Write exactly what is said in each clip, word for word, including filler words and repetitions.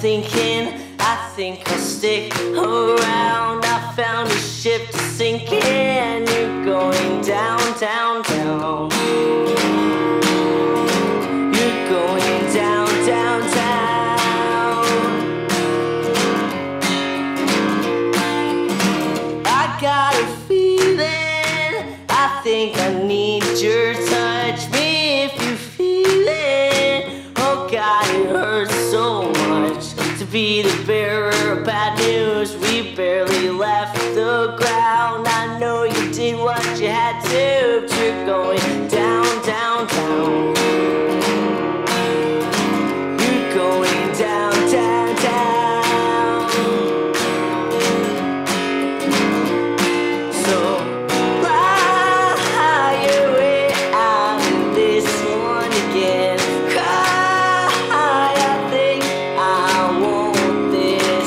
thinking, I think I'll stick around. I found a ship to sink in. You're going down, down, down. You're going down, down, down. I got a feeling, I think I need your touch. Me if you feel it. Oh God, it hurts so much to be the bearer of bad news. We barely left the ground. I know you did what you had to, but you're going down, down, down. You're going down, down, down. So fly your way out of this one again. Cry, I think I want this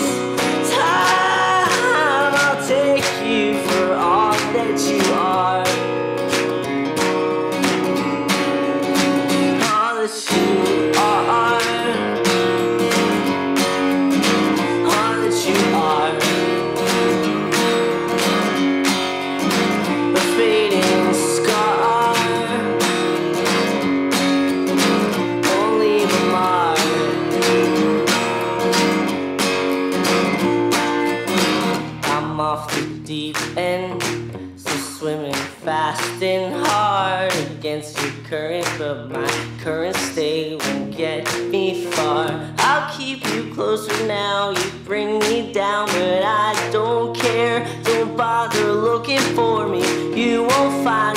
time. I'll take you for all that you are, all that you are, all that you are. A fading scar, won't leave a mark. I'm off the deep end, still swimming fast and hard against your current, but my current state won't get me far. I'll keep you closer now, you bring me down, but I don't care. Don't bother looking for me, you won't find